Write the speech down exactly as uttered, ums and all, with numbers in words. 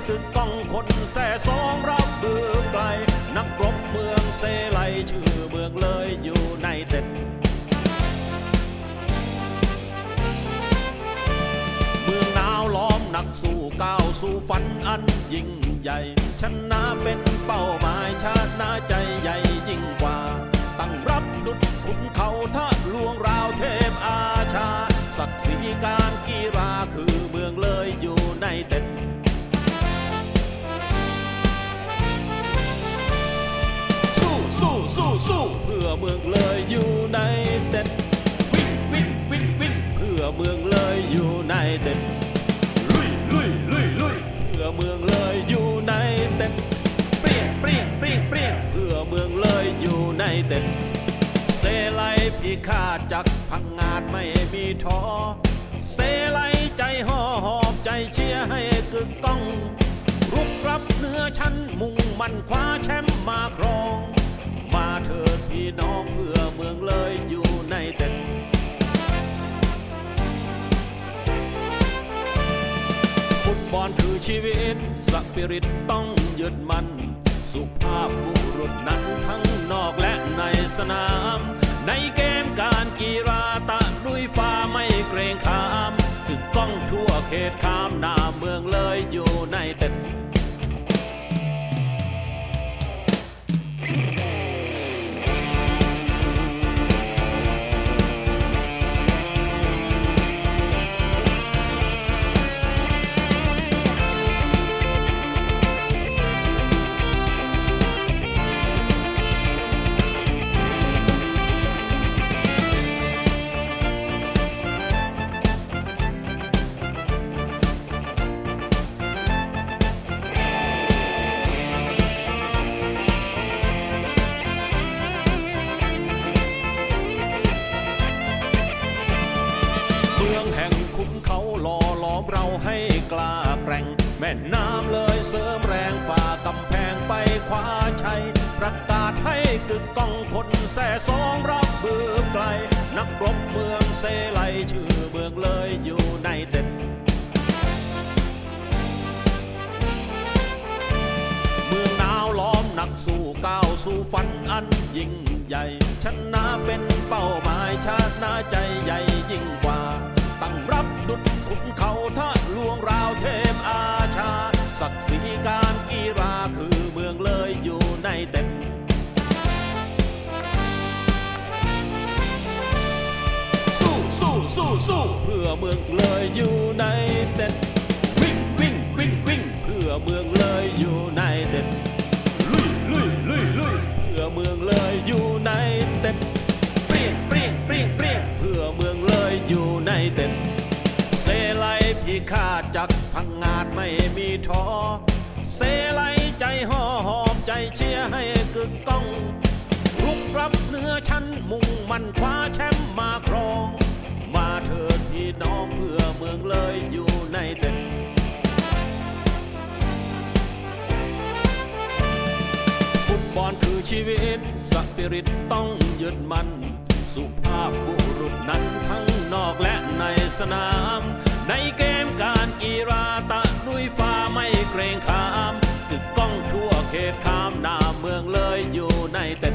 กึกก้องคนแส่สองรับเบือไกลนักรบเมืองเซไลชื่อเมืองเลยอยู่ในเต็ดเมืองหนาวล้อมนักสู้ก้าวสู่ฝันอันยิ่งใหญ่ชนะเป็นเป้าหมายชาติหน้าใจใหญ่ยิ่งกว่าตั้งรับดุจขุนเขาทะลวงราวเทพอาชาศักดิ์ศรีการกีฬาคือเมืองเลยอยู่ในเต็ดสู้สู้สู้สู้เพื่อเมืองเลยอยู่ในเต็ดวิ่งวิ่งวิ่งวิ่งเพื่อเมืองเลยอยู่ในเต็ดลุยลุยลุยลุยเพื่อเมืองเลยอยู่ในเต็ดเปรี้ยงเปรี้ยงเปรี้ยงเปรี้ยงเพื่อเมืองเลยอยู่ในเต็ดเซไลพิฆาตจักพังงาดไม่มีท้อเซไลใจห่อหอบใจเชียร์ให้กึกก้องรุกรับเนื้อชั้นมุ่งมันคว้าแชมป์มาครองมาเถิดพี่น้องเพื่อเมืองเลยอยู่ในเต็ดฟุตบอลคือชีวิตสปิริตต้องยึดมันสุภาพบุรุษนั้นทั้งนอกและในสนามในเกมการกีฬาตะลุยฟ้าไม่เกรงขามกึกก้องทั่วเขตขามหน้าเมืองเลยอยู่ในเต็ดเมืองแห่งขุนเขาหล่อหลอมเราให้กล้าแกร่งแม่น้ำเลยเสริมแรงฝ่ากำแพงไปคว้าชัยประกาศให้กึกก้องคนแส่สองรับเบือไกลนักรบเมืองเซไลชื่อเมืองเลยอยู่ในเต็ดเมืองหนาวล้อมนักสู้ก้าวสู่ฝันอันยิ่งใหญ่ชนะเป็นเป้าหมายชาติหน้าใจใหญ่ยิ่งกว่าตั้งรับดุจขุนเขาทะลวงราวเทพอาชาศักดิ์ศรีการกีฬาคือเมืองเลยอยู่ในเต็ดสู้สู้สู้สู้เพื่อเมืองเลยอยู่ในเต็ดวิ่งวิ่งวิ่งวิ่งเพื่อเมืองเลยอยู่ในเต็ดลุยลุยลุยลุยเพื่อเมืองเลยอยู่ในเต็ดเปรี้ยงเปรี้ยงเปรี้ยงเปรี้ยงเพื่อเมืองเลยอยู่ในเต็ดเซไลพิฆาตจักพังงาดไม่มีท้อเซไลใจห่อหอบใจเชียร์ให้กึกก้องรุกรับเนื้อชั้นมุ่งมันคว้าแชมป์มาครองมาเถิดพี่น้องเพื่อเมืองเลยอยู่ในเต็ดฟุตบอลคือชีวิตสปิริตต้องยึดมันสุภาพบุรุษนั้นทั้งนอกและในสนามในเกมการกีฬาตะลุยฟ้าไม่เกรงขามกึกก้องทั่วเขตขามหน้าเมืองเลยอยู่ในเต็ด